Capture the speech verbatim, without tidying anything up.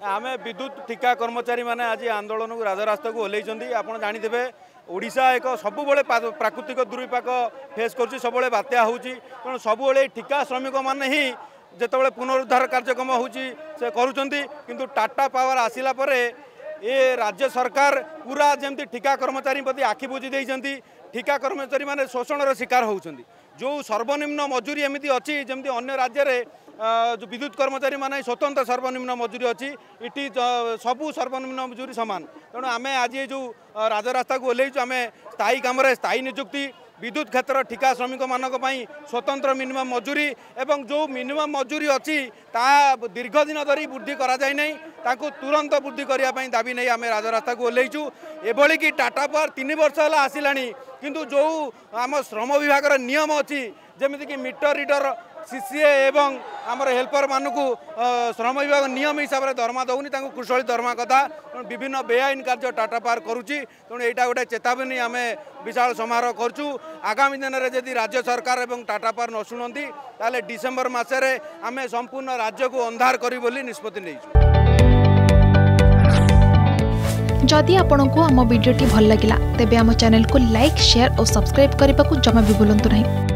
आम विद्युत ठिका कर्मचारी मैंने आज आंदोलन को राजरास्ता को ओल्लैंट आपड़ जाथे ओडिशा एक सब प्राकृतिक दुर्विपाक फेस कर सब बात्या हो तेणु सब ठिका श्रमिक मैंने ही जिते पुनरुद्धार कार्यक्रम हो टाटा पावर आसला ये राज्य सरकार पूरा जमी ठिका कर्मचारी प्रति आखि बुझी देती ठिका कर्मचारी माने शोषण शिकार होती जो सर्वनिम्न मजूरी एमती अच्छी जमी अन्य राज्य में जो विद्युत कर्मचारी माने स्वतंत्र सर्वनिम्न मजूरी अच्छी इटी सबू सर्वनिम्न मजूरी सामान तेणु आम आज जो राजरास्ता को ओल्लैचु आम स्थायी कम स्थायी निजुक्ति विद्युत क्षेत्र ठिका श्रमिक मानक स्वतंत्र मिनिमम मजूरी एवं जो मिनिमम मजूरी अच्छी ता दीर्घ दिन धरी वृद्धि करा जाय नहीं ताकू तुरंत वृद्धि करने दाबी नहीं आम राजरास्ता को ओल्लैचु एभली कि टाटा पावर तीन वर्ष है आसिलानी किंतु जो आम श्रम विभाग नियम अच्छी जमीक मीटर रीडर सीसीए एवं आमर हेल्पर मानक श्रम विभाग नियम हिसाब से दरमा दौनी कुशली दरमा कथा विभिन्न बेआईन कार्य टाटा पावर करुच्ची तेणु यहाँ गोटे चेतावनी आम विशाल समारोह करूँ आगामी दिन में जदि राज्य सरकार एवं टाटा पावर न शुणती ताले डिसेम्बर मसरे आम संपूर्ण राज्य को अंधार करी बोली निष्पत्ति नहीं। जदि आपंक आम भिडी भल लगा तेब आम चैनल को लाइक शेयर और सब्सक्राइब करने को जमा भी भूलु नहीं।